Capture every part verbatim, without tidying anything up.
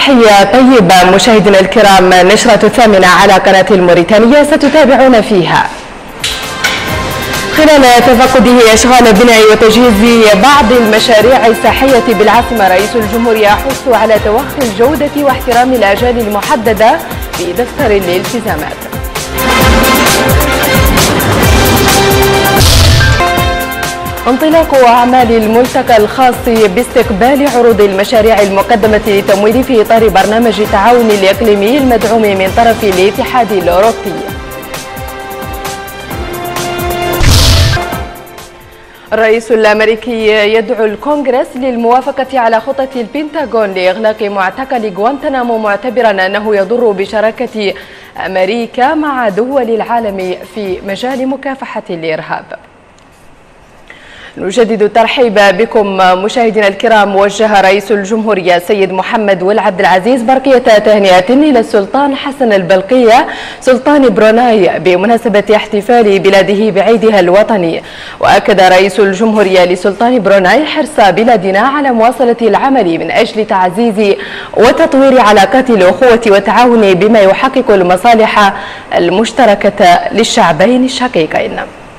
تحية طيبة مشاهدينا الكرام. نشرة الثامنة على قناة الموريتانية ستتابعون فيها خلال تفقده أشغال بناء وتجهيز بعض المشاريع الساحية بالعاصمة رئيس الجمهورية حث على توخي الجودة واحترام الآجال المحددة في دفتر الالتزامات. انطلاق أعمال الملتقى الخاص باستقبال عروض المشاريع المقدمة للتمويل في إطار برنامج التعاون الإقليمي المدعوم من طرف الاتحاد الأوروبي. الرئيس الأمريكي يدعو الكونغرس للموافقة على خطة البنتاغون لإغلاق معتقل غوانتنامو معتبرا أنه يضر بشراكة أمريكا مع دول العالم في مجال مكافحة الإرهاب. نجدد الترحيب بكم مشاهدينا الكرام. وجه رئيس الجمهورية السيد محمد والعبد العزيز برقية تهنئة إلى السلطان حسن البلقية سلطان بروناي بمناسبة احتفال بلاده بعيدها الوطني. وأكد رئيس الجمهورية لسلطان بروناي حرص بلادنا على مواصلة العمل من أجل تعزيز وتطوير علاقات الأخوة والتعاون بما يحقق المصالح المشتركة للشعبين الشقيقين.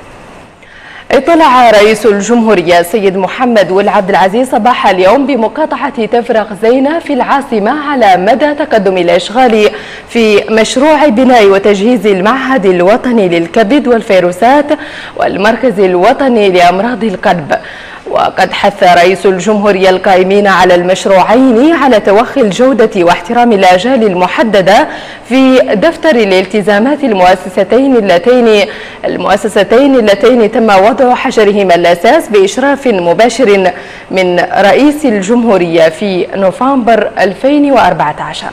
اطلع رئيس الجمهورية السيد محمد والعبد العزيز صباح اليوم بمقاطعة تفرغ زينة في العاصمة على مدى تقدم الأشغال في مشروع بناء وتجهيز المعهد الوطني للكبد والفيروسات والمركز الوطني لأمراض القلب. وقد حث رئيس الجمهورية القائمين على المشروعين على توخي الجودة واحترام الآجال المحددة في دفتر الالتزامات المؤسستين اللتين المؤسستين اللتين تم وضع حجرهما الأساس بإشراف مباشر من رئيس الجمهورية في نوفمبر ألفين وأربعة عشر.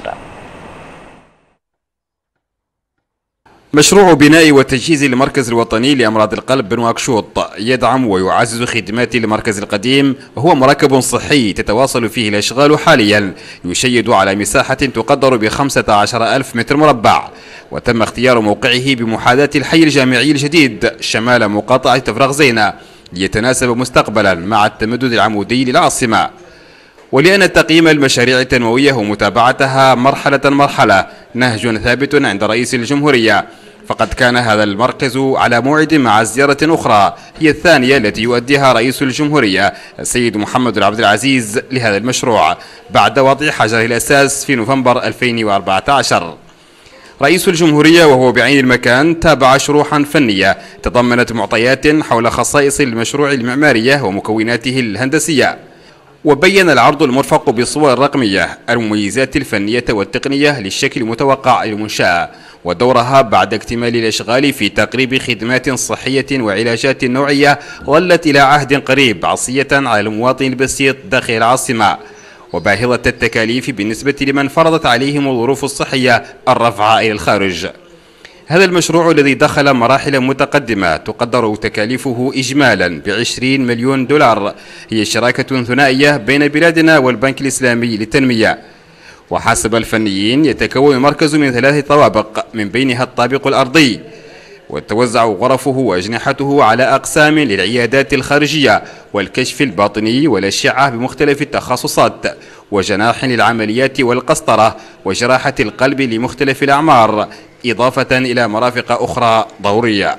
مشروع بناء وتجهيز المركز الوطني لأمراض القلب بنواكشوط يدعم ويعزز خدمات المركز القديم، وهو مركب صحي تتواصل فيه الأشغال حاليا، يشيد على مساحة تقدر بخمسة عشر ألف متر مربع، وتم اختيار موقعه بمحاذاة الحي الجامعي الجديد شمال مقاطعة تفرغ زينة ليتناسب مستقبلا مع التمدد العمودي للعاصمة. ولأن تقييم المشاريع التنموية ومتابعتها مرحلة مرحلة نهج ثابت عند رئيس الجمهورية، فقد كان هذا المركز على موعد مع زيارة أخرى هي الثانية التي يؤديها رئيس الجمهورية السيد محمد العبد العزيز لهذا المشروع بعد وضع حجره الأساس في نوفمبر ألفين وأربعة عشر. رئيس الجمهورية وهو بعين المكان تابع شروحا فنية تضمنت معطيات حول خصائص المشروع المعمارية ومكوناته الهندسية، وبين العرض المرفق بالصور الرقمية المميزات الفنية والتقنية للشكل المتوقع للمنشأة ودورها بعد اكتمال الأشغال في تقريب خدمات صحية وعلاجات نوعية ظلت إلى عهد قريب عصية على المواطن البسيط داخل العاصمة، وباهظة التكاليف بالنسبة لمن فرضت عليهم الظروف الصحية الرفع إلى الخارج. هذا المشروع الذي دخل مراحل متقدمة تقدر تكاليفه إجمالا بعشرين مليون دولار هي شراكة ثنائية بين بلادنا والبنك الإسلامي للتنمية. وحسب الفنيين يتكون المركز من ثلاث طوابق من بينها الطابق الأرضي، وتوزع غرفه وأجنحته على أقسام للعيادات الخارجية والكشف الباطني والأشعة بمختلف التخصصات، وجناح للعمليات والقسطرة وجراحة القلب لمختلف الأعمار، إضافة إلى مرافق أخرى ضرورية.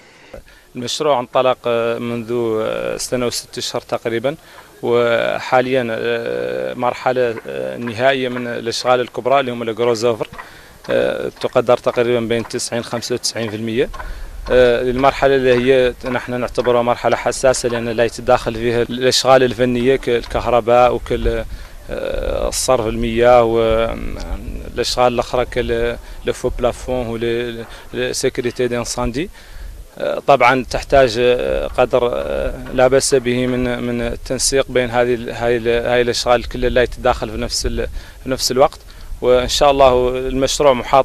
المشروع انطلق منذ سنة وست أشهر تقريبا، وحاليا مرحلة نهائية من الأشغال الكبرى اللي هم الجروز اوفر تقدر تقريبا بين تسعين خمسة وتسعين بالمئة. المرحلة اللي هي نحن نعتبرها مرحلة حساسة لأن لا يتداخل فيها الأشغال الفنية كالكهرباء وكال الصرف المياه والاشغال الاخرى كالفو بلافون والسيكوريتي دانساندي. طبعا تحتاج قدر لا باس به من من التنسيق بين هذه هاي هاي الاشغال كلها لا يتداخل في نفس في نفس الوقت. وان شاء الله المشروع محاط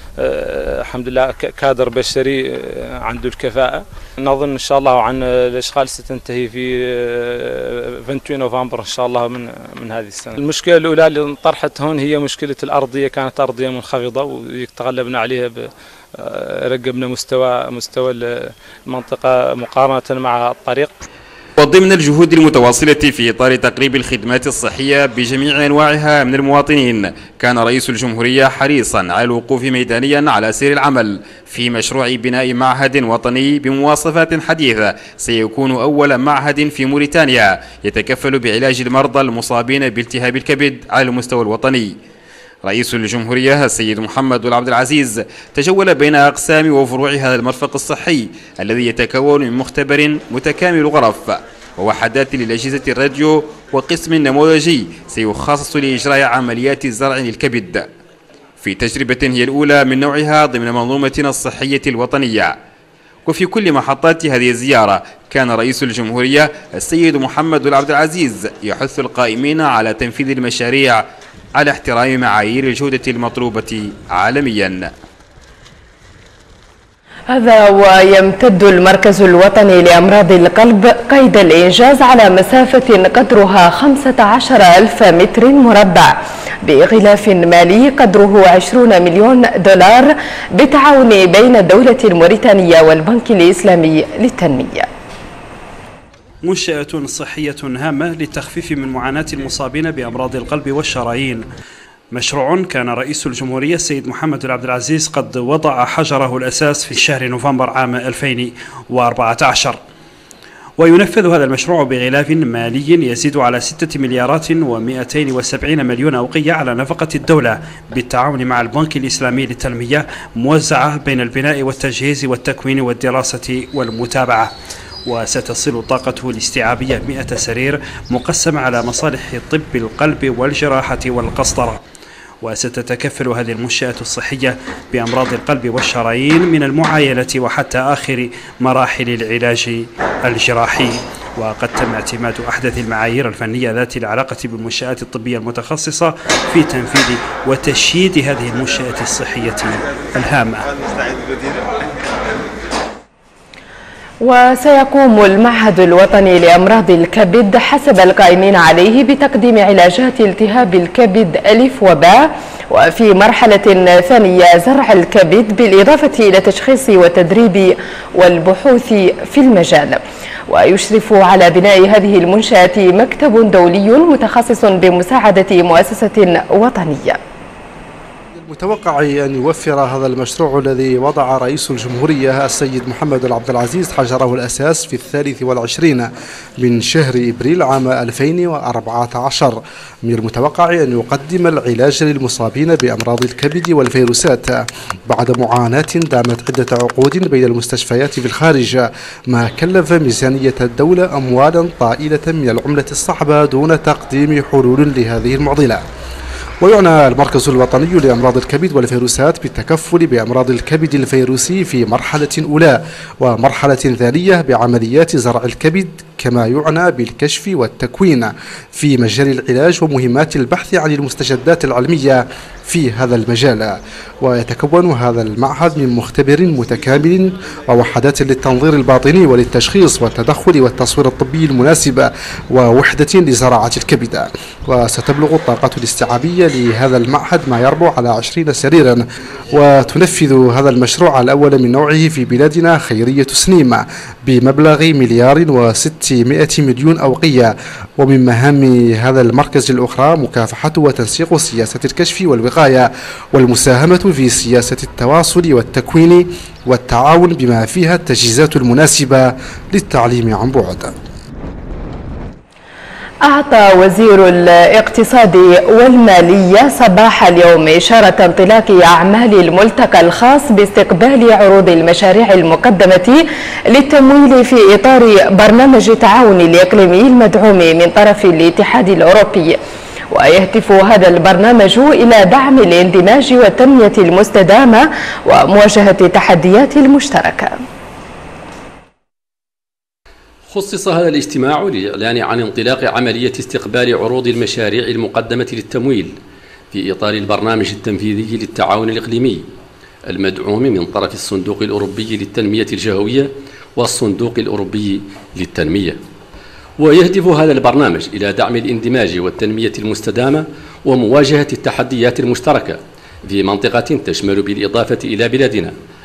الحمد لله كادر بشري عنده الكفاءة. نظن ان شاء الله عن الاشغال ستنتهي في اثنين وعشرين نوفمبر ان شاء الله من من هذه السنة. المشكلة الأولى اللي انطرحت هون هي مشكلة الأرضية، كانت أرضية منخفضة وتغلبنا عليها، رقبنا مستوى مستوى المنطقة مقارنة مع الطريق. وضمن الجهود المتواصلة في إطار تقريب الخدمات الصحية بجميع أنواعها من المواطنين، كان رئيس الجمهورية حريصا على الوقوف ميدانيا على سير العمل في مشروع بناء معهد وطني بمواصفات حديثة سيكون أول معهد في موريتانيا يتكفل بعلاج المرضى المصابين بالتهاب الكبد على المستوى الوطني. رئيس الجمهورية السيد محمد والعبد العزيز تجول بين أقسام وفروع هذا المرفق الصحي الذي يتكون من مختبر متكامل الغرف ووحدات للأجهزة الراديو وقسم نموذجي سيخصص لإجراء عمليات زرع للكبد في تجربة هي الأولى من نوعها ضمن منظومتنا الصحية الوطنية. وفي كل محطات هذه الزيارة كان رئيس الجمهورية السيد محمد والعبد العزيز يحث القائمين على تنفيذ المشاريع على احترام معايير الجودة المطلوبة عالميا. هذا ويمتد المركز الوطني لأمراض القلب قيد الإنجاز على مسافة قدرها خمسة عشر ألف متر مربع بغلاف مالي قدره عشرين مليون دولار بالتعاون بين الدولة الموريتانية والبنك الإسلامي للتنمية. منشأة صحية هامة للتخفيف من معاناة المصابين بأمراض القلب والشرايين. مشروع كان رئيس الجمهورية السيد محمد العبد العزيز قد وضع حجره الأساس في شهر نوفمبر عام ألفين وأربعة عشر، وينفذ هذا المشروع بغلاف مالي يزيد على ستة مليارات ومئتين وسبعين مليون أوقية على نفقة الدولة بالتعاون مع البنك الإسلامي للتنمية، موزعة بين البناء والتجهيز والتكوين والدراسة والمتابعة. وستصل طاقته الاستيعابية مئة سرير مقسمة على مصالح طب القلب والجراحة والقسطرة. وستتكفل هذه المنشأة الصحية بأمراض القلب والشرايين من المعاينة وحتى آخر مراحل العلاج الجراحي. وقد تم اعتماد أحدث المعايير الفنية ذات العلاقة بالمنشآت الطبية المتخصصة في تنفيذ وتشييد هذه المنشأة الصحية الهامة. وسيقوم المعهد الوطني لأمراض الكبد حسب القائمين عليه بتقديم علاجات التهاب الكبد ألف وباء، وفي مرحلة ثانية زرع الكبد بالإضافة إلى تشخيص والتدريب والبحوث في المجال. ويشرف على بناء هذه المنشأة مكتب دولي متخصص بمساعدة مؤسسة وطنية. متوقع أن يوفر هذا المشروع الذي وضع رئيس الجمهورية السيد محمد العبد العزيز حجره الأساس في الثالث والعشرين من شهر إبريل عام ألفين وأربعة عشر، من المتوقع أن يقدم العلاج للمصابين بأمراض الكبد والفيروسات بعد معاناة دامت عدة عقود بين المستشفيات في الخارج، ما كلف ميزانية الدولة أموالا طائلة من العملة الصعبة دون تقديم حلول لهذه المعضلة. ويعنى المركز الوطني لأمراض الكبد والفيروسات بالتكفل بأمراض الكبد الفيروسي في مرحلة أولى ومرحلة ثانية بعمليات زرع الكبد، كما يعنى بالكشف والتكوين في مجال العلاج ومهمات البحث عن المستجدات العلمية في هذا المجال. ويتكون هذا المعهد من مختبر متكامل ووحدات للتنظير الباطني وللتشخيص والتدخل والتصوير الطبي المناسب ووحدة لزراعة الكبد. وستبلغ الطاقة الاستيعابية لهذا المعهد ما يربو على عشرين سريرا. وتنفذ هذا المشروع الأول من نوعه في بلادنا خيرية سنيم بمبلغ مليار وستمائة مليون أوقية. ومن مهام هذا المركز الأخرى مكافحة وتنسيق سياسة الكشف والوقاية والمساهمة في سياسة التواصل والتكوين والتعاون بما فيها التجهيزات المناسبة للتعليم عن بعد. أعطى وزير الاقتصاد والمالية صباح اليوم إشارة انطلاق أعمال الملتقى الخاص باستقبال عروض المشاريع المقدمة للتمويل في إطار برنامج التعاون الإقليمي المدعوم من طرف الاتحاد الأوروبي. ويهدف هذا البرنامج إلى دعم الاندماج والتنمية المستدامة ومواجهة التحديات المشتركة. خصص هذا الاجتماع للإعلان عن انطلاق عملية استقبال عروض المشاريع المقدمة للتمويل في إطار البرنامج التنفيذي للتعاون الإقليمي المدعوم من طرف الصندوق الأوروبي للتنمية الجهوية والصندوق الأوروبي للتنمية. ويهدف هذا البرنامج إلى دعم الاندماج والتنمية المستدامة ومواجهة التحديات المشتركة في منطقة تشمل بالإضافة إلى بلادنا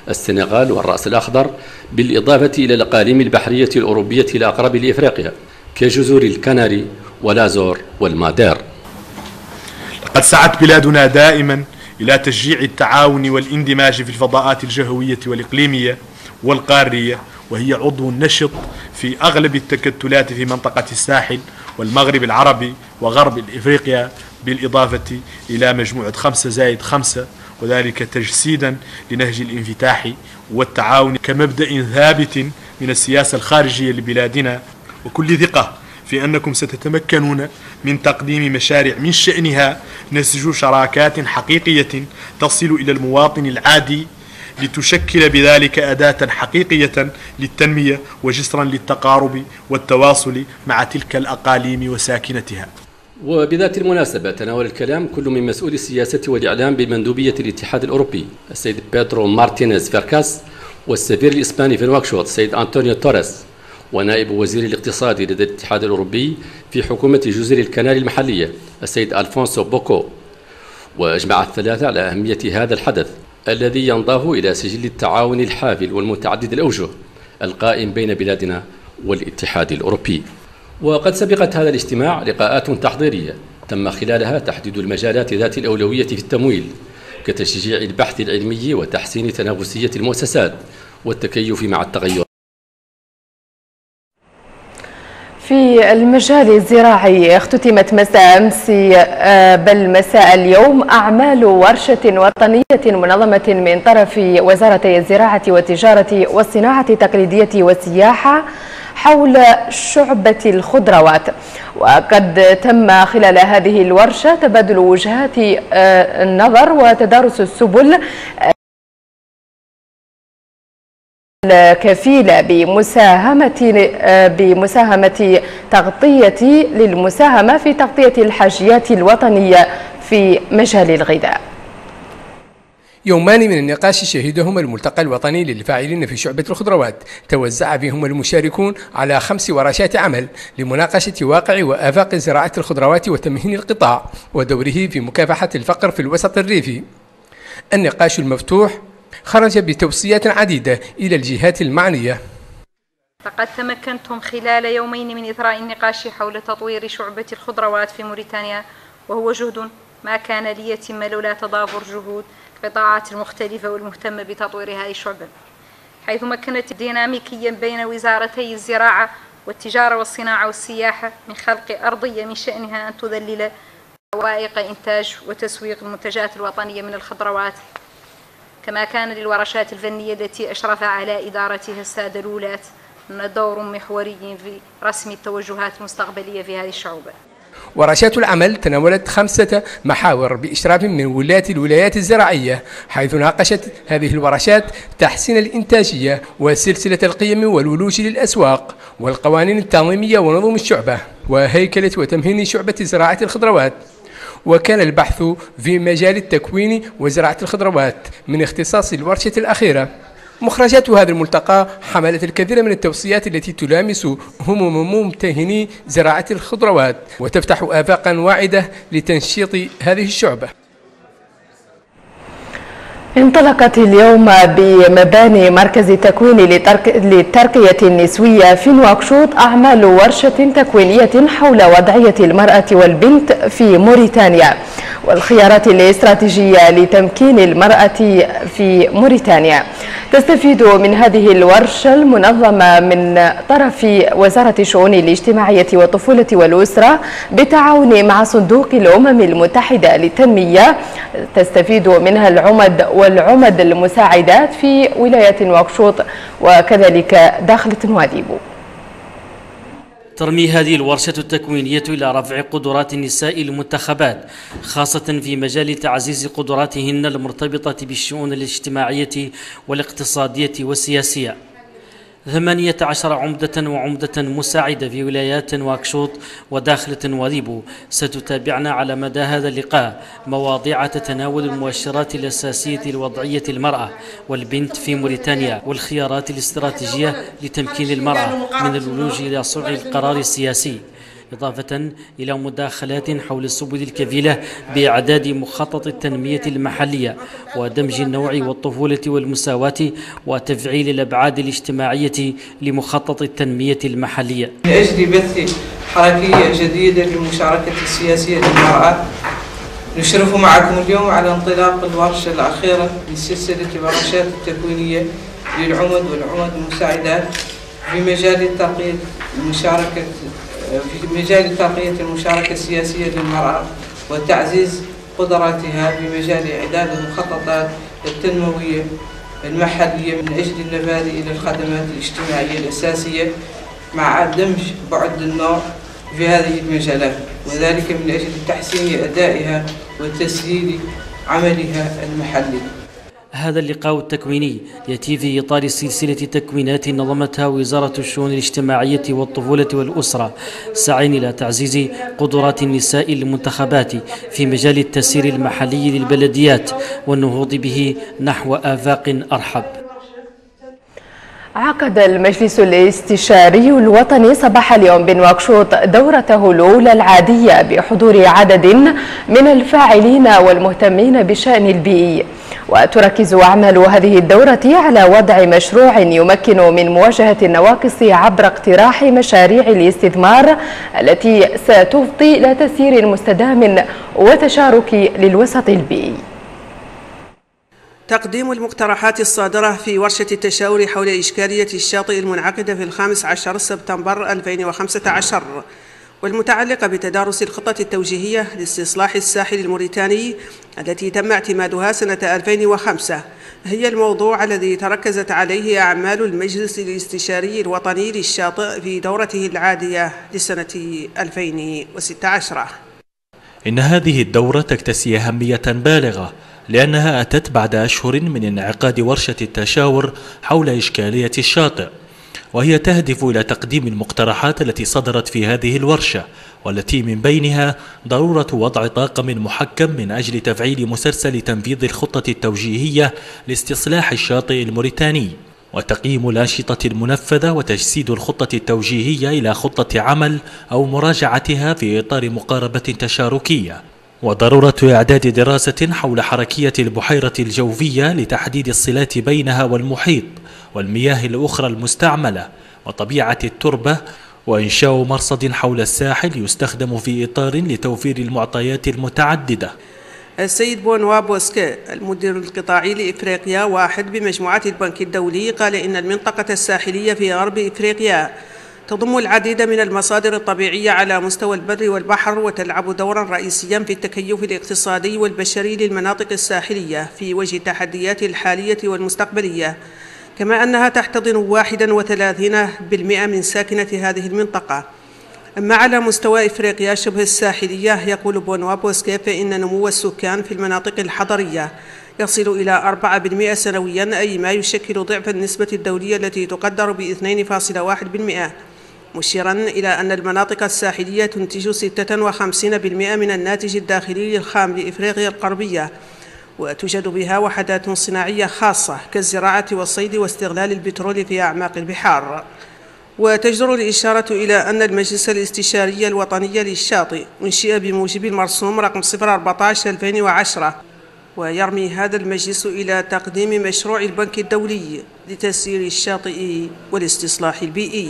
السنغال والرأس الأخضر، بالإضافة إلى الأقاليم البحرية الأوروبية الأقرب لإفريقيا كجزر الكناري والازور والمادير. لقد سعت بلادنا دائما إلى تشجيع التعاون والاندماج في الفضاءات الجهوية والإقليمية والقارية، وهي عضو نشط في أغلب التكتلات في منطقة الساحل والمغرب العربي وغرب إفريقيا، بالإضافة إلى مجموعة خمسة زائد خمسة، وذلك تجسيدا لنهج الانفتاح والتعاون كمبدأ ثابت من السياسة الخارجية لبلادنا، وكل ثقة في أنكم ستتمكنون من تقديم مشاريع من شأنها نسج شراكات حقيقية تصل إلى المواطن العادي، لتشكل بذلك أداة حقيقية للتنمية وجسرا للتقارب والتواصل مع تلك الأقاليم وساكنتها. وبذات المناسبة تناول الكلام كل من مسؤول السياسة والإعلام بمندوبية الاتحاد الأوروبي السيد بيدرو مارتينيز فيركاس، والسفير الإسباني في نواكشوط السيد أنطونيو توريس، ونائب وزير الاقتصاد لدى الاتحاد الأوروبي في حكومة جزر الكناري المحلية السيد ألفونسو بوكو. وأجمع الثلاثة على أهمية هذا الحدث الذي ينضاف إلى سجل التعاون الحافل والمتعدد الأوجه القائم بين بلادنا والاتحاد الأوروبي. وقد سبقت هذا الاجتماع لقاءات تحضيرية تم خلالها تحديد المجالات ذات الأولوية في التمويل كتشجيع البحث العلمي وتحسين تنافسية المؤسسات والتكيف مع التغير. في المجال الزراعي اختتمت مساء أمس بل مساء اليوم أعمال ورشة وطنية منظمة من طرف وزارتي الزراعة والتجارة والصناعة التقليدية والسياحة حول شعبة الخضروات. وقد تم خلال هذه الورشة تبادل وجهات النظر وتدارس السبل الكفيلة بمساهمة بمساهمة تغطية للمساهمة في تغطية الحاجيات الوطنية في مجال الغذاء. يومان من النقاش شهدهما الملتقى الوطني للفاعلين في شعبة الخضروات، توزع فيهم المشاركون على خمس ورشات عمل لمناقشة واقع وآفاق زراعة الخضروات وتمهين القطاع ودوره في مكافحة الفقر في الوسط الريفي. النقاش المفتوح خرج بتوصيات عديدة إلى الجهات المعنية. لقد تمكنتم خلال يومين من إثراء النقاش حول تطوير شعبة الخضروات في موريتانيا، وهو جهد ما كان ليتم لولا تضافر جهود القطاعات المختلفة والمهتمة بتطوير هذه الشعبة، حيث مكنت ديناميكيا بين وزارتي الزراعة والتجارة والصناعة والسياحة من خلق أرضية من شأنها أن تذلل عوائق إنتاج وتسويق المنتجات الوطنية من الخضروات، كما كان للورشات الفنية التي أشرف على إدارتها السادة الولاة دور محوري في رسم التوجهات المستقبلية في هذه الشعوبة. ورشات العمل تناولت خمسة محاور بإشراف من ولاة الولايات الزراعية، حيث ناقشت هذه الورشات تحسين الإنتاجية وسلسلة القيم والولوج للأسواق والقوانين التنظيمية ونظم الشعبة وهيكلة وتمهين شعبة زراعة الخضروات. وكان البحث في مجال التكوين وزراعة الخضروات من اختصاص الورشة الأخيرة. مخرجات هذا الملتقى حملت الكثير من التوصيات التي تلامس هموم ممتهني زراعة الخضروات وتفتح آفاقا واعدة لتنشيط هذه الشعبة. انطلقت اليوم بمباني مركز التكوين للترقية النسوية في نواكشوط أعمال ورشة تكوينية حول وضعية المرأة والبنت في موريتانيا والخيارات الاستراتيجية لتمكين المرأة في موريتانيا. تستفيد من هذه الورشة المنظمة من طرف وزارة الشؤون الاجتماعية والطفولة والأسرة بالتعاون مع صندوق الأمم المتحدة للتنمية، تستفيد منها العمد والعمد المساعدات في ولاية نواكشوط وكذلك داخل نواديبو. ترمي هذه الورشة التكوينية إلى رفع قدرات النساء المنتخبات، خاصة في مجال تعزيز قدراتهن المرتبطة بالشؤون الاجتماعية والاقتصادية والسياسية. ثمانية عشر عمدة وعمدة مساعدة في ولايات نواكشوط وداخل نواديبو ستتابعنا على مدى هذا اللقاء مواضيع تتناول المؤشرات الأساسية لوضعية المرأة والبنت في موريتانيا والخيارات الاستراتيجية لتمكين المرأة من الولوج إلى صنع القرار السياسي. إضافة إلى مداخلات حول السبل الكفيلة بإعداد مخطط التنمية المحلية ودمج النوع والطفولة والمساواة وتفعيل الأبعاد الاجتماعية لمخطط التنمية المحلية. من أجل بث حركية جديدة للمشاركة السياسية للمرأة، نشرف معكم اليوم على انطلاق الورشة الأخيرة لسلسلة الورشات التكوينية للعمد والعمد المساعدات في مجال ترقية المشاركة في مجال ترقية المشاركة السياسية للمرأة وتعزيز قدراتها في مجال إعداد المخططات التنموية المحلية من أجل النفاذ إلى الخدمات الاجتماعية الأساسية مع دمج بعد النوع في هذه المجالات، وذلك من أجل تحسين أدائها وتسهيل عملها المحلي. هذا اللقاء التكويني يأتي في إطار سلسلة تكوينات نظمتها وزارة الشؤون الاجتماعية والطفولة والأسرة سعين إلى تعزيز قدرات النساء المنتخبات في مجال التسيير المحلي للبلديات والنهوض به نحو آفاق أرحب. عقد المجلس الاستشاري الوطني صباح اليوم بنواكشوط دورته الأولى العادية بحضور عدد من الفاعلين والمهتمين بالشأن البيئي، وتركز أعمال هذه الدورة على وضع مشروع يمكن من مواجهة النواقص عبر اقتراح مشاريع الاستثمار التي ستفضي إلى تسيير مستدام وتشارك للوسط البيئي. تقديم المقترحات الصادرة في ورشة التشاور حول إشكالية الشاطئ المنعقدة في الخامس عشر سبتمبر ألفين وخمسة عشر والمتعلقة بتدارس الخطة التوجيهية لاستصلاح الساحل الموريتاني التي تم اعتمادها سنة ألفين وخمسة هي الموضوع الذي تركزت عليه أعمال المجلس الاستشاري الوطني للشاطئ في دورته العادية لسنة ألفين وستة عشر. إن هذه الدورة تكتسي أهمية بالغة لأنها أتت بعد أشهر من انعقاد ورشة التشاور حول إشكالية الشاطئ، وهي تهدف إلى تقديم المقترحات التي صدرت في هذه الورشة، والتي من بينها ضرورة وضع طاقم محكم من أجل تفعيل مسلسل تنفيذ الخطة التوجيهية لاستصلاح الشاطئ الموريتاني، وتقييم الأنشطة المنفذة وتجسيد الخطة التوجيهية إلى خطة عمل أو مراجعتها في إطار مقاربة تشاركية، وضرورة إعداد دراسة حول حركية البحيرة الجوفية لتحديد الصلات بينها والمحيط والمياه الأخرى المستعملة وطبيعة التربة، وإنشاء مرصد حول الساحل يستخدم في إطار لتوفير المعطيات المتعددة. السيد بونوا بوسكي المدير القطاعي لإفريقيا واحد بمجموعة البنك الدولي قال إن المنطقة الساحلية في غرب إفريقيا تضم العديد من المصادر الطبيعية على مستوى البر والبحر، وتلعب دورا رئيسيا في التكيف الاقتصادي والبشري للمناطق الساحلية في وجه التحديات الحالية والمستقبلية، كما أنها تحتضن واحدا وثلاثين بالمئة من ساكنة هذه المنطقة. أما على مستوى إفريقيا شبه الساحلية يقول بونوا بوسكي فإن نمو السكان في المناطق الحضرية يصل إلى أربعة بالمئة سنويا، أي ما يشكل ضعف النسبة الدولية التي تقدر ب اثنين فاصلة واحد بالمئة، مشيرا إلى أن المناطق الساحلية تنتج ستة وخمسين بالمئة من الناتج الداخلي الخام لإفريقيا الغربية، وتوجد بها وحدات صناعية خاصة كالزراعة والصيد واستغلال البترول في أعماق البحار. وتجدر الإشارة إلى أن المجلس الاستشاري الوطني للشاطئ أنشئ بموجب المرسوم رقم صفر أربعة عشر ألفين وعشرة، ويرمي هذا المجلس إلى تقديم مشروع البنك الدولي لتسيير الشاطئ والاستصلاح البيئي.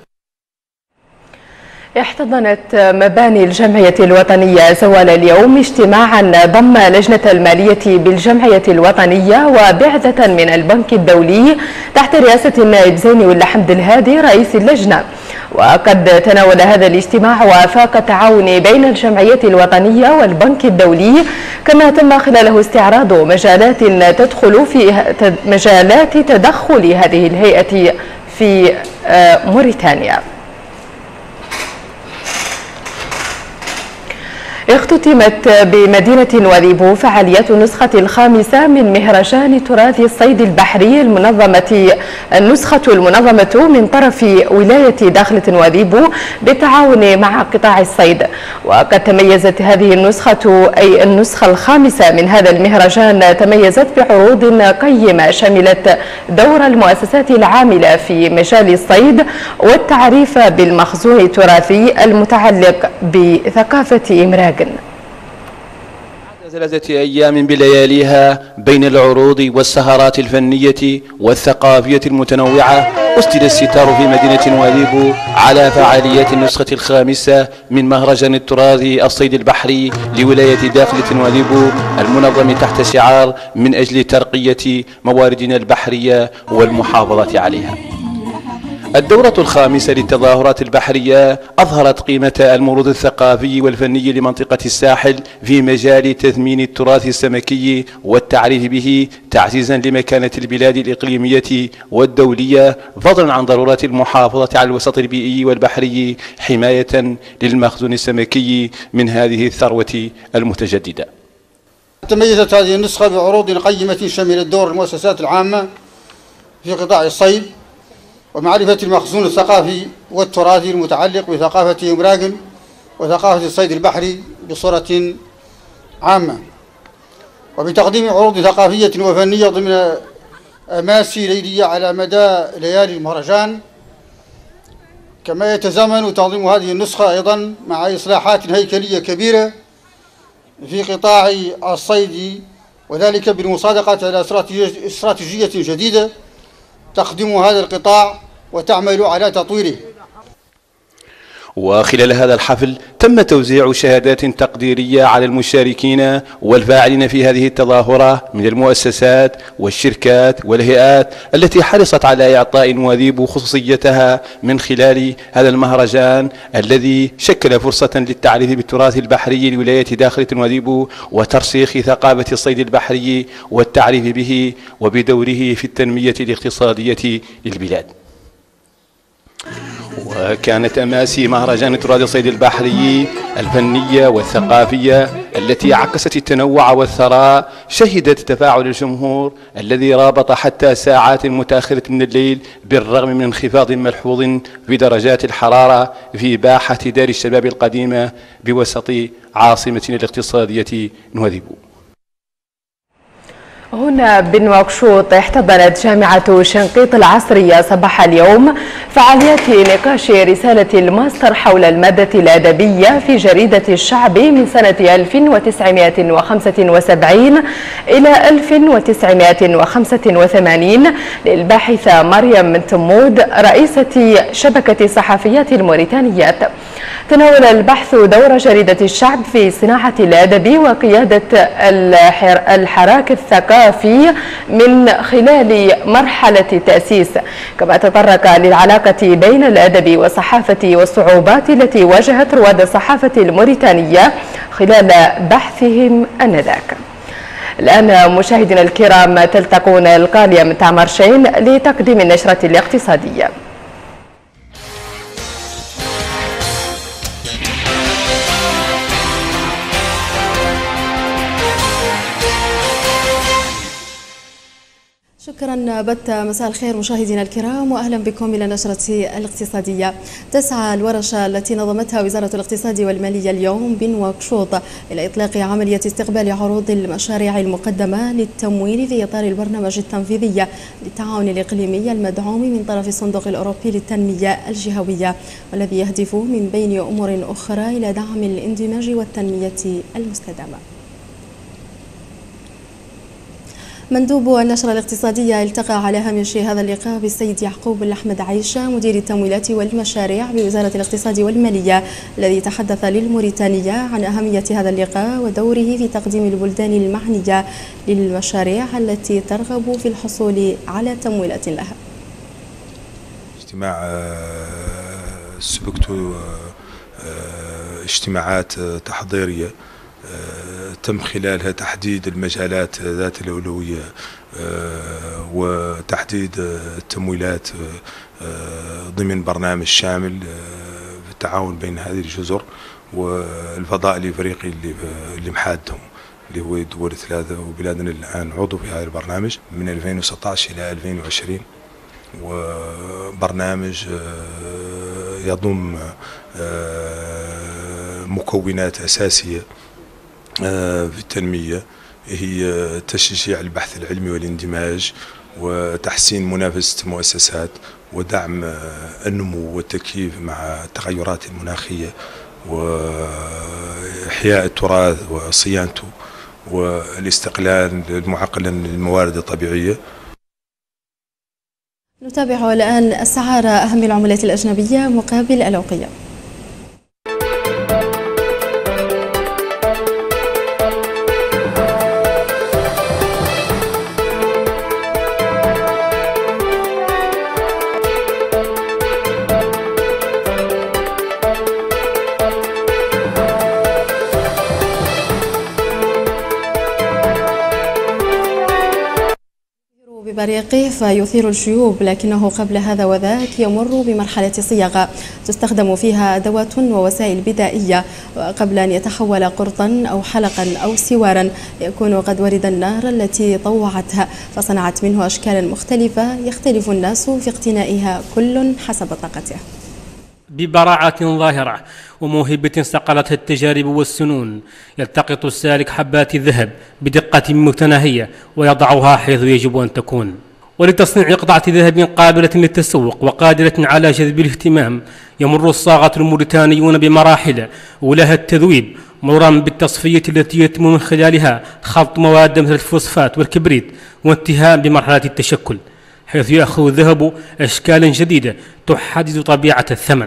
احتضنت مباني الجمعية الوطنية زوال اليوم اجتماعا ضم لجنة المالية بالجمعية الوطنية وبعثة من البنك الدولي تحت رئاسة النائب زيني ولا حمد الهادي رئيس اللجنة. وقد تناول هذا الاجتماع وآفاق التعاون بين الجمعية الوطنية والبنك الدولي، كما تم خلاله استعراض مجالات تدخل في مجالات تدخل هذه الهيئة في موريتانيا. اختتمت بمدينة وذيبو فعاليات النسخة الخامسة من مهرجان تراث الصيد البحري المنظمة النسخة المنظمة من طرف ولاية داخلة وذيبو بالتعاون مع قطاع الصيد. وقد تميزت هذه النسخة أي النسخة الخامسة من هذا المهرجان تميزت بعروض قيمة شملت دور المؤسسات العاملة في مجال الصيد والتعريف بالمخزون التراثي المتعلق بثقافة إمراج. ثلاثة أيام بلياليها بين العروض والسهرات الفنية والثقافية المتنوعة أسدل الستار في مدينة وذيبو على فعاليات النسخة الخامسة من مهرجان التراث الصيد البحري لولاية داخلة وذيبو المنظم تحت شعار من أجل ترقية مواردنا البحرية والمحافظة عليها. الدورة الخامسة للتظاهرات البحرية أظهرت قيمة الموروث الثقافي والفني لمنطقة الساحل في مجال تثمين التراث السمكي والتعريف به تعزيزا لمكانة البلاد الإقليمية والدولية، فضلا عن ضرورة المحافظة على الوسط البيئي والبحري حماية للمخزون السمكي من هذه الثروة المتجددة. تميزت هذه النسخة بعروض قيمة شملت دور المؤسسات العامة في قطاع الصيد ومعرفة المخزون الثقافي والتراثي المتعلق بثقافة إمراج وثقافة الصيد البحري بصورة عامة، وبتقديم عروض ثقافية وفنية ضمن أماسي ليلية على مدى ليالي المهرجان. كما يتزامن تنظيم هذه النسخة أيضا مع إصلاحات هيكلية كبيرة في قطاع الصيد، وذلك بالمصادقة على استراتيجية جديدة تخدم هذا القطاع وتعمل على تطويره. وخلال هذا الحفل تم توزيع شهادات تقديرية على المشاركين والفاعلين في هذه التظاهرة من المؤسسات والشركات والهيئات التي حرصت على إعطاء وذيبو خصوصيتها من خلال هذا المهرجان الذي شكل فرصة للتعريف بالتراث البحري لولاية داخلة وذيبو وترسيخ ثقافة الصيد البحري والتعريف به وبدوره في التنمية الاقتصادية للبلاد. وكانت أماسي مهرجان تراث الصيد البحري الفنية والثقافية التي عكست التنوع والثراء شهدت تفاعل الجمهور الذي رابط حتى ساعات متأخرة من الليل بالرغم من انخفاض ملحوظ في درجات الحرارة في باحة دار الشباب القديمة بوسط عاصمتنا الاقتصادية نوذيبو. هنا بنواكشوط احتضنت جامعة شنقيط العصرية صباح اليوم فعاليات نقاش رسالة الماستر حول المادة الأدبية في جريدة الشعب من سنة ألف وتسعمائة وخمسة وسبعين إلى ألف وتسعمائة وخمسة وثمانين للباحثة مريم تمود رئيسة شبكة صحفيات الموريتانيات. تناول البحث دور جريدة الشعب في صناعة الأدب وقيادة الحراك الثقافي من خلال مرحلة التأسيس، كما تطرق للعلاقة بين الأدب والصحافة والصعوبات التي واجهت رواد الصحافة الموريتانية خلال بحثهم آنذاك. الآن مشاهدينا الكرام تلتقون القالية من تعمرشين لتقديم النشرة الاقتصادية. شكرا بت. مساء الخير مشاهدينا الكرام واهلا بكم الى نشرة الاقتصادية. تسعى الورشة التي نظمتها وزارة الاقتصاد والمالية اليوم بنواكشوط الى اطلاق عملية استقبال عروض المشاريع المقدمة للتمويل في اطار البرنامج التنفيذي للتعاون الاقليمي المدعوم من طرف الصندوق الاوروبي للتنمية الجهوية، والذي يهدف من بين امور اخرى الى دعم الاندماج والتنمية المستدامة. مندوب النشرة الاقتصادية التقى على هامش هذا اللقاء بالسيد يعقوب الأحمد عيشة مدير التمويلات والمشاريع بوزارة الاقتصاد والمالية، الذي تحدث للموريتانية عن أهمية هذا اللقاء ودوره في تقديم البلدان المعنية للمشاريع التي ترغب في الحصول على تمويلات لها. اجتماع سبقت اجتماعات تحضيرية تم خلالها تحديد المجالات ذات الأولوية وتحديد التمويلات ضمن برنامج شامل بالتعاون بين هذه الجزر، والفضاء الإفريقي اللي اللي محادهم اللي هو الدول الثلاثة، وبلادنا الآن عضو في هذا البرنامج من ألفين وستة عشر إلى ألفين وعشرين، وبرنامج يضم مكونات أساسية في التنمية، هي تشجيع البحث العلمي والاندماج وتحسين منافسة المؤسسات ودعم النمو والتكييف مع التغيرات المناخية وإحياء التراث وصيانته والاستقلال المعقلا للموارد الطبيعية. نتابع الآن أسعار أهم العملات الأجنبية مقابل الأوقية. بريقه فيثير الجيوب، لكنه قبل هذا وذاك يمر بمرحلة صياغة تستخدم فيها أدوات ووسائل بدائية، وقبل أن يتحول قرطا أو حلقا أو سوارا يكون قد ورد النار التي طوعتها فصنعت منه أشكالا مختلفة يختلف الناس في اقتنائها كل حسب طاقته. ببراعة ظاهرة وموهبة صقلتها التجارب والسنون يلتقط السالك حبات الذهب بدقة متناهية ويضعها حيث يجب أن تكون. ولتصنيع قطعة ذهب قابلة للتسوق وقادرة على جذب الاهتمام يمر الصاغة الموريتانيون بمراحل ولها التذويب مرورا بالتصفية التي يتم من خلالها خلط مواد مثل الفوسفات والكبريت وانتهاء بمرحلة التشكل، حيث يأخذ الذهب أشكالا جديدة تحدد طبيعة الثمن.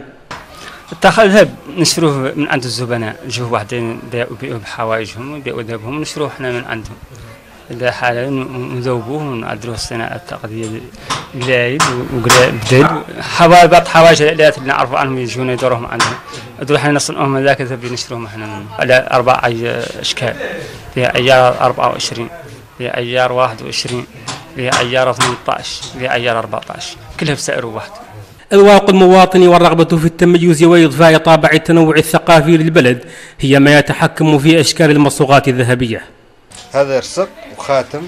الذهب نشروه من عند الزبناء، جوه واحدين بيعوا بحوائجهم وبيعوا ذهبهم نشروه احنا من عندهم. إذا حالا نذوبوه ونعدلوه الصناعة التقليدية قلايد وقلايد حوائج بعض حوائج اللي نعرفوا عنهم يجونا يدورهم عندهم. يدوروا احنا نصنعوهم من ذاك الذهب نشروهم احنا على أربع أشكال، فيها أيار أربعة وعشرين، فيها أيار واحد وعشرين، فيها أيار ثمانية عشر، فيها أيار أربعة عشر، كلها بسعر واحد. أذواق المواطن والرغبة في التميز وإضفاء طابع التنوع الثقافي للبلد هي ما يتحكم في أشكال المصوغات الذهبية. هذا رسق وخاتم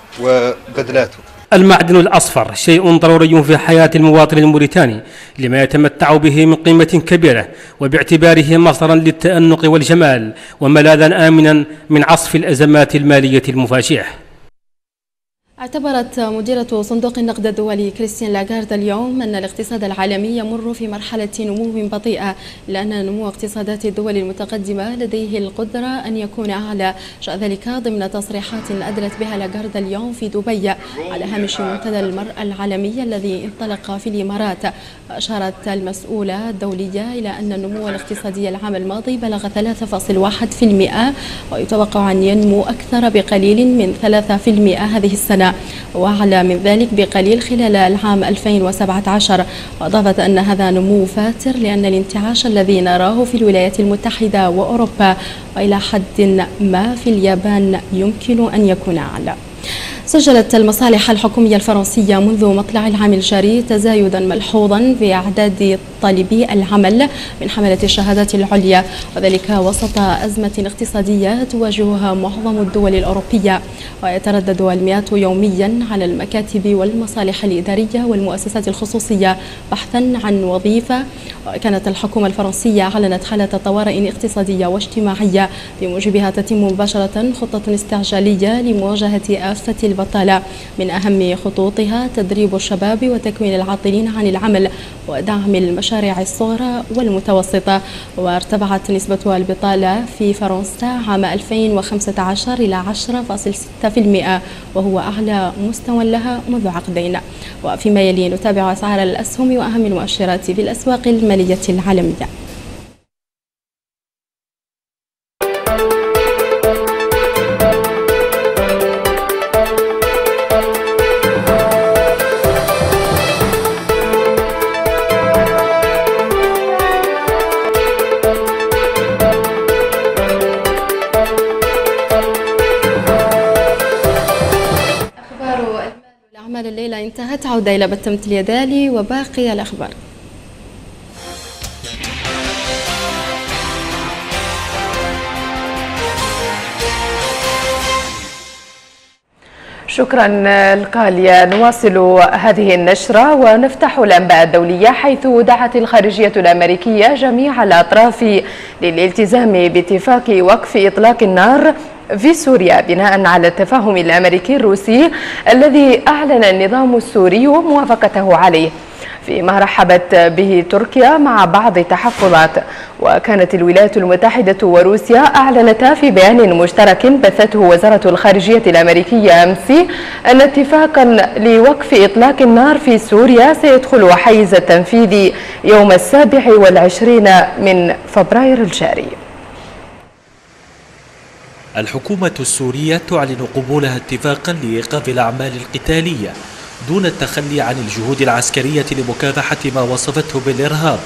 وبدلاته. المعدن الأصفر شيء ضروري في حياة المواطن الموريتاني لما يتمتع به من قيمة كبيرة وباعتباره مصدرا للتأنق والجمال وملاذا آمنا من عصف الأزمات المالية المفاجئة. اعتبرت مديرة صندوق النقد الدولي كريستين لاغارد اليوم أن الاقتصاد العالمي يمر في مرحلة نمو بطيئة، إلا أن نمو اقتصادات الدول المتقدمة لديه القدرة أن يكون أعلى، جاء ذلك ضمن تصريحات أدلت بها لاغارد اليوم في دبي على هامش منتدى المرأة العالمي الذي انطلق في الإمارات. أشارت المسؤولة الدولية إلى أن النمو الاقتصادي العام الماضي بلغ ثلاثة فاصلة واحد بالمئة ويتوقع أن ينمو أكثر بقليل من ثلاثة بالمئة هذه السنة، وأعلى من ذلك بقليل خلال العام ألفين وسبعة عشر. وأضافت أن هذا نمو فاتر لأن الانتعاش الذي نراه في الولايات المتحدة وأوروبا وإلى حد ما في اليابان يمكن أن يكون أعلى. سجلت المصالح الحكومية الفرنسية منذ مطلع العام الجاري تزايدا ملحوظا في أعداد طالبي العمل من حملة الشهادات العليا، وذلك وسط أزمة اقتصادية تواجهها معظم الدول الأوروبية، ويتردد المئات يوميا على المكاتب والمصالح الإدارية والمؤسسات الخصوصية بحثا عن وظيفة. وكانت الحكومة الفرنسية أعلنت حالة طوارئ اقتصادية واجتماعية بموجبها تتم مباشرة خطة استعجالية لمواجهة آفة البطالة، من أهم خطوطها تدريب الشباب وتكوين العاطلين عن العمل ودعم المشاريع الصغرى والمتوسطة. وارتفعت نسبة البطالة في فرنسا عام ألفين وخمسة عشر إلى عشرة فاصلة ستة بالمئة وهو أعلى مستوى لها منذ عقدين. وفيما يلي نتابع أسعار الأسهم وأهم المؤشرات في الأسواق المالية العالمية. الليلة انتهت، عودة إلى بتمت اليدالي وباقي الأخبار. شكرا القالية. نواصل هذه النشرة ونفتح الأنباء الدولية، حيث دعت الخارجية الأمريكية جميع الأطراف للالتزام باتفاق وقف إطلاق النار في سوريا بناء على التفاهم الأمريكي الروسي الذي أعلن النظام السوري موافقته عليه، فيما رحبت به تركيا مع بعض التحفظات. وكانت الولايات المتحدة وروسيا أعلنتا في بيان مشترك بثته وزارة الخارجية الأمريكية أمس أن اتفاقا لوقف إطلاق النار في سوريا سيدخل حيز التنفيذ يوم السابع والعشرين من فبراير الجاري. الحكومة السورية تعلن قبولها اتفاقا لإيقاف الأعمال القتالية دون التخلي عن الجهود العسكرية لمكافحة ما وصفته بالإرهاب.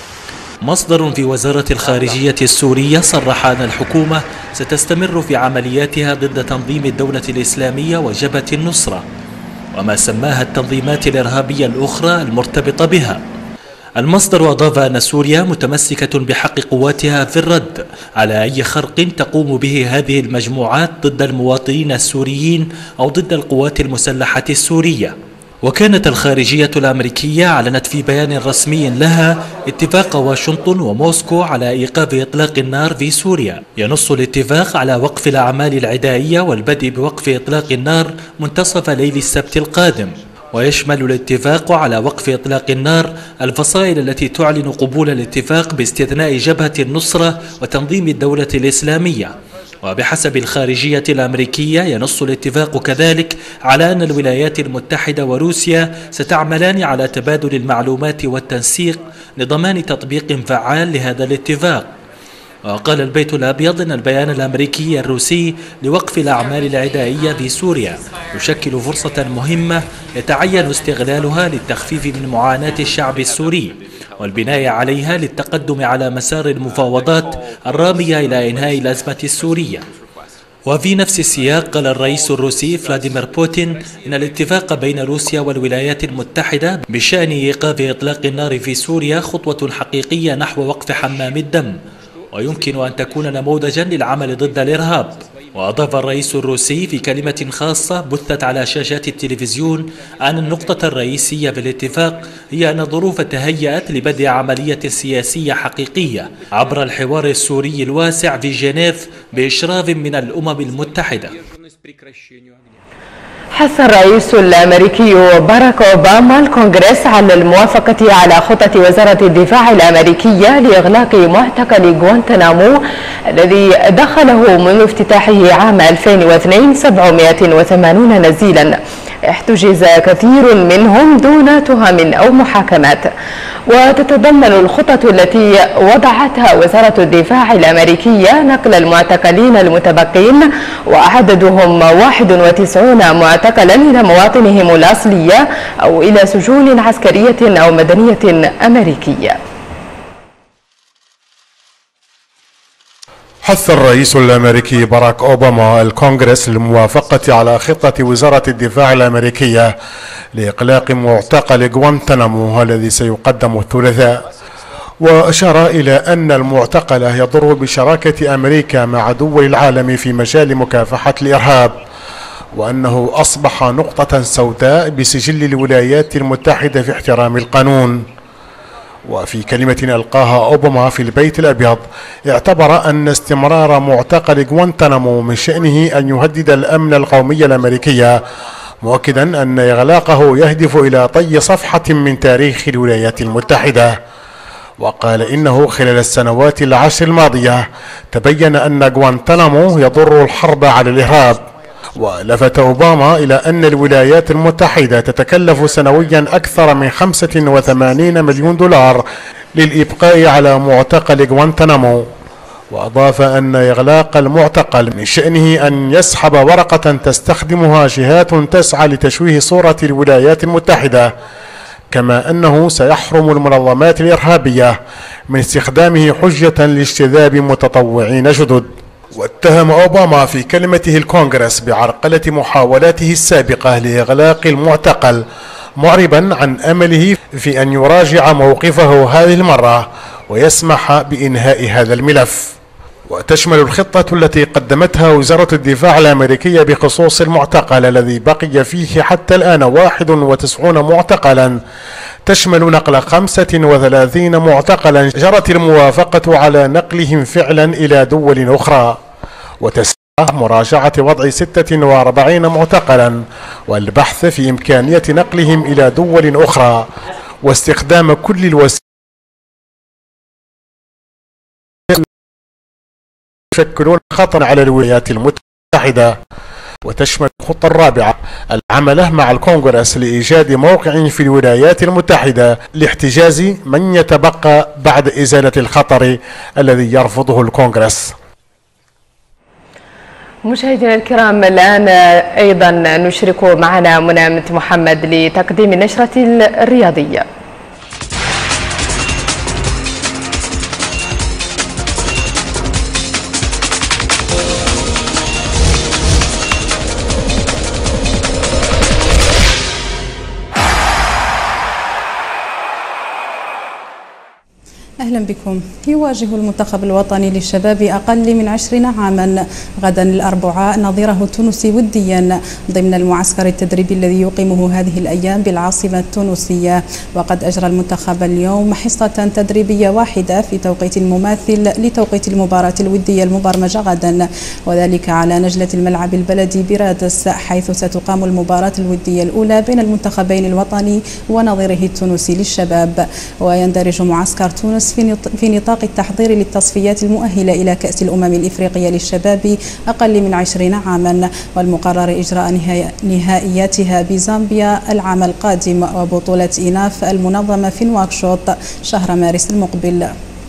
مصدر في وزارة الخارجية السورية صرح أن الحكومة ستستمر في عملياتها ضد تنظيم الدولة الإسلامية وجبهة النصرة وما سماها التنظيمات الإرهابية الأخرى المرتبطة بها. المصدر أضاف أن سوريا متمسكة بحق قواتها في الرد على أي خرق تقوم به هذه المجموعات ضد المواطنين السوريين أو ضد القوات المسلحة السورية. وكانت الخارجية الأمريكية أعلنت في بيان رسمي لها اتفاق واشنطن وموسكو على إيقاف إطلاق النار في سوريا. ينص الاتفاق على وقف الأعمال العدائية والبدء بوقف إطلاق النار منتصف ليل السبت القادم. ويشمل الاتفاق على وقف إطلاق النار الفصائل التي تعلن قبول الاتفاق باستثناء جبهة النصرة وتنظيم الدولة الإسلامية. وبحسب الخارجية الأمريكية ينص الاتفاق كذلك على أن الولايات المتحدة وروسيا ستعملان على تبادل المعلومات والتنسيق لضمان تطبيق فعال لهذا الاتفاق. وقال البيت الأبيض أن البيان الأمريكي الروسي لوقف الأعمال العدائية في سوريا يشكل فرصة مهمة يتعين استغلالها للتخفيف من معاناة الشعب السوري والبناء عليها للتقدم على مسار المفاوضات الرامية إلى إنهاء الأزمة السورية. وفي نفس السياق قال الرئيس الروسي فلاديمير بوتين إن الاتفاق بين روسيا والولايات المتحدة بشأن إيقاف إطلاق النار في سوريا خطوة حقيقية نحو وقف حمام الدم ويمكن أن تكون نموذجا للعمل ضد الإرهاب. وأضاف الرئيس الروسي في كلمة خاصة بثت على شاشات التلفزيون أن النقطة الرئيسية في الاتفاق هي أن الظروف تهيأت لبدء عملية سياسية حقيقية عبر الحوار السوري الواسع في جنيف بإشراف من الأمم المتحدة. حث الرئيس الأمريكي باراك أوباما الكونغرس على الموافقة على خطة وزارة الدفاع الأمريكية لإغلاق معتقل غوانتنامو الذي دخله منذ افتتاحه عام ألفين واثنين سبعمائة وثمانين نزيلا احتجز كثير منهم دون تهم أو محاكمات. وتتضمن الخطط التي وضعتها وزارة الدفاع الأمريكية نقل المعتقلين المتبقين وعددهم واحد وتسعين معتقلا إلى مواطنهم الأصلية أو إلى سجون عسكرية أو مدنية أمريكية. حث الرئيس الأمريكي باراك أوباما الكونغرس للموافقة على خطة وزارة الدفاع الأمريكية لإغلاق معتقل غوانتنامو الذي سيقدم الثلاثاء. وأشار إلى أن المعتقل يضر بشراكة أمريكا مع دول العالم في مجال مكافحة الإرهاب، وأنه أصبح نقطة سوداء بسجل الولايات المتحدة في احترام القانون. وفي كلمة ألقاها أوباما في البيت الأبيض اعتبر أن استمرار معتقل غوانتنامو من شأنه أن يهدد الأمن القومي الأمريكي، مؤكدا أن إغلاقه يهدف إلى طي صفحة من تاريخ الولايات المتحدة. وقال إنه خلال السنوات العشر الماضية تبين أن غوانتنامو يضر الحرب على الإرهاب. ولفت أوباما إلى أن الولايات المتحدة تتكلف سنويا أكثر من خمسة وثمانين مليون دولار للإبقاء على معتقل غوانتنامو. وأضاف أن إغلاق المعتقل من شأنه أن يسحب ورقة تستخدمها جهات تسعى لتشويه صورة الولايات المتحدة، كما أنه سيحرم المنظمات الإرهابية من استخدامه حجة لاجتذاب متطوعين جدد. واتهم أوباما في كلمته الكونغرس بعرقلة محاولاته السابقة لإغلاق المعتقل، معربا عن أمله في أن يراجع موقفه هذه المرة ويسمح بإنهاء هذا الملف. وتشمل الخطة التي قدمتها وزارة الدفاع الأمريكية بخصوص المعتقل الذي بقي فيه حتى الآن واحد وتسعين معتقلا، تشمل نقل خمسة وثلاثين معتقلا جرت الموافقة على نقلهم فعلا إلى دول أخرى، وتسعى مراجعة وضع ستة وأربعين معتقلا والبحث في إمكانية نقلهم إلى دول أخرى واستخدام كل الوسائل يشكلون خطرا على الولايات المتحدة. وتشمل الخطة الرابعة العمل مع الكونغرس لإيجاد موقع في الولايات المتحدة لاحتجاز من يتبقى بعد إزالة الخطر الذي يرفضه الكونغرس. مشاهدينا الكرام، الآن أيضا نشرك معنا منى محمد لتقديم النشرة الرياضية. أهلا بكم. يواجه المنتخب الوطني للشباب أقل من عشرين عاما غدا الأربعاء نظيره التونسي وديا ضمن المعسكر التدريبي الذي يقيمه هذه الأيام بالعاصمة التونسية. وقد أجرى المنتخب اليوم حصة تدريبية واحدة في توقيت مماثل لتوقيت المباراة الودية المبرمجة غدا، وذلك على نجلة الملعب البلدي برادس، حيث ستقام المباراة الودية الأولى بين المنتخبين الوطني ونظيره التونسي للشباب. ويندرج معسكر تونس في نطاق التحضير للتصفيات المؤهلة إلى كأس الأمم الإفريقية للشباب أقل من عشرين عاما، والمقرر إجراء نهائياتها بزامبيا العام القادم، وبطولة إناف المنظمة في نواكشوط شهر مارس المقبل.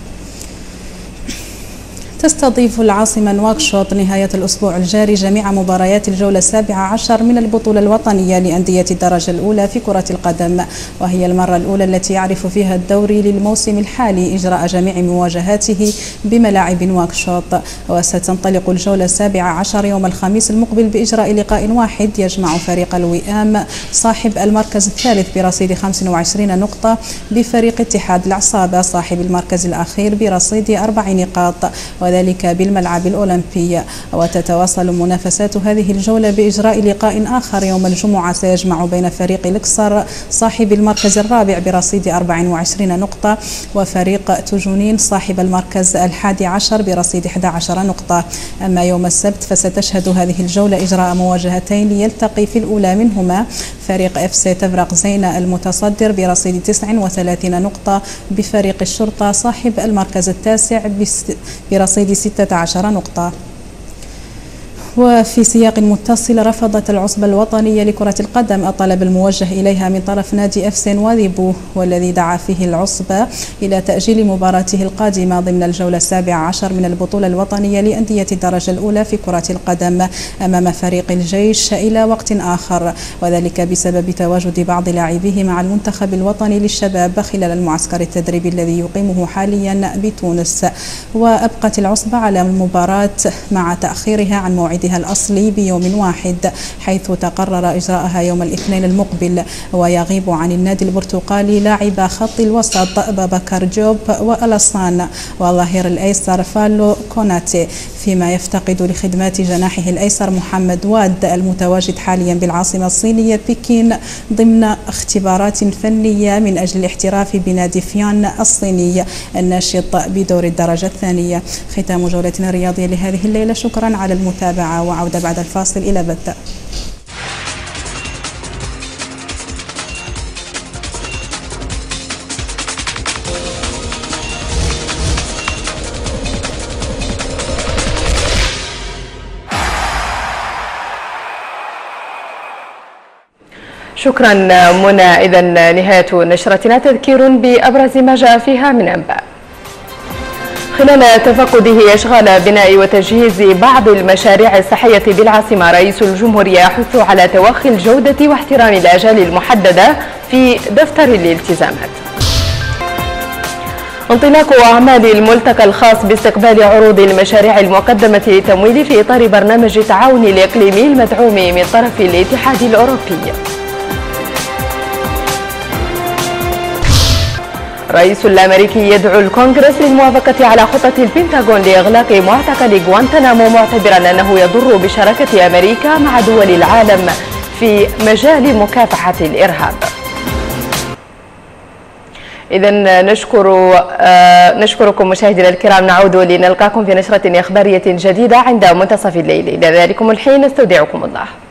تستضيف العاصمة نواكشوط نهاية الأسبوع الجاري جميع مباريات الجولة السابعة عشر من البطولة الوطنية لأندية الدرجة الأولى في كرة القدم، وهي المرة الأولى التي يعرف فيها الدوري للموسم الحالي إجراء جميع مواجهاته بملاعب نواكشوط. وستنطلق الجولة السابعة عشر يوم الخميس المقبل بإجراء لقاء واحد يجمع فريق الوئام صاحب المركز الثالث برصيد خمس وعشرين نقطة بفريق اتحاد العصابة صاحب المركز الأخير برصيد أربع نقاط، وذلك بالملعب الأولمبي. وتتواصل منافسات هذه الجولة بإجراء لقاء آخر يوم الجمعة سيجمع بين فريق الإكسر صاحب المركز الرابع برصيد أربع وعشرين نقطة وفريق تجونين صاحب المركز الحادي عشر برصيد إحدى عشرة نقطة. أما يوم السبت فستشهد هذه الجولة إجراء مواجهتين يلتقي في الأولى منهما فريق اف سي تفرق زينة المتصدر برصيد تسع وثلاثين نقطة بفريق الشرطة صاحب المركز التاسع برصيد ستة عشر نقطة. وفي سياق متصل، رفضت العصبة الوطنية لكرة القدم الطلب الموجه إليها من طرف نادي اف سي نواذيبو، والذي دعا فيه العصبة إلى تأجيل مباراته القادمة ضمن الجولة السابعة عشر من البطولة الوطنية لأندية الدرجة الأولى في كرة القدم أمام فريق الجيش إلى وقت آخر، وذلك بسبب تواجد بعض لاعبيه مع المنتخب الوطني للشباب خلال المعسكر التدريبي الذي يقيمه حاليا بتونس. وأبقت العصبة على المباراة مع تأخيرها عن موعد الأصلي بيوم واحد، حيث تقرر إجراءها يوم الاثنين المقبل. ويغيب عن النادي البرتقالي لاعب خط الوسط بابكر جوب والاسان وظهير الأيسر فالو كوناتي، فيما يفتقد لخدمات جناحه الأيسر محمد واد المتواجد حاليا بالعاصمة الصينية بكين ضمن اختبارات فنية من أجل الاحتراف بنادي فيان الصيني الناشط بدور الدرجة الثانية. ختام جولتنا الرياضية لهذه الليلة، شكرا على المتابعة وعودة بعد الفاصل إلى بث. شكرا منى. إذا نهاية نشرتنا تذكير بأبرز ما جاء فيها من أنباء. خلال تفقده أشغال بناء وتجهيز بعض المشاريع الصحية بالعاصمة، رئيس الجمهورية يحث على توخي الجودة واحترام الآجال المحددة في دفتر الالتزامات. انطلاق أعمال الملتقى الخاص باستقبال عروض المشاريع المقدمة للتمويل في إطار برنامج التعاون الإقليمي المدعوم من طرف الاتحاد الأوروبي. الرئيس الأمريكي يدعو الكونغرس للموافقة على خطة البنتاغون لإغلاق معتقل غوانتنامو، معتبرا أنه يضر بشراكة أمريكا مع دول العالم في مجال مكافحة الإرهاب. إذا نشكر آه نشكركم مشاهدينا الكرام، نعود لنلقاكم في نشرة إخبارية جديدة عند منتصف الليل. إلى ذلكم الحين نستودعكم الله.